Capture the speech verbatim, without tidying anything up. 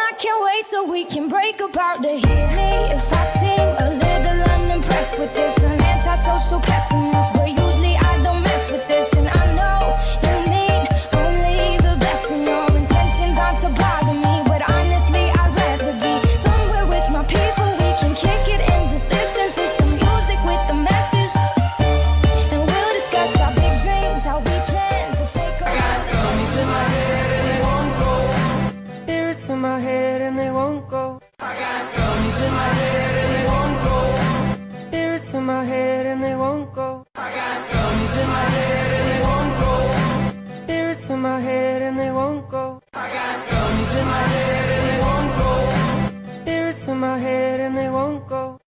I can't wait till we can break apart. To hear me if I seem a little unimpressed with this. An antisocial pessimist, but usually I don't mess with this. And I know you mean only the best, and your intentions aren't to bother me. But honestly, I'd rather be somewhere with my people. We can kick it and just listen to some music with a message. And we'll discuss our big dreams, how we plan to take over. I got guns in my head and they won't go. Spirits in my head and they won't go. I got guns in my head and they won't go. Spirits in my head and they won't go. I got guns in my head and they won't go. Spirits in my head and they won't go. I got guns in my head and they won't go. Spirits in my head and they won't go.